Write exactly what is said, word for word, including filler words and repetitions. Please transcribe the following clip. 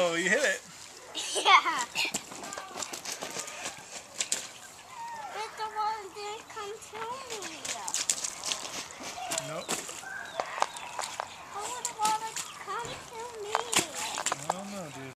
Oh, you hit it. Yeah. But the one didn't come to me. Nope.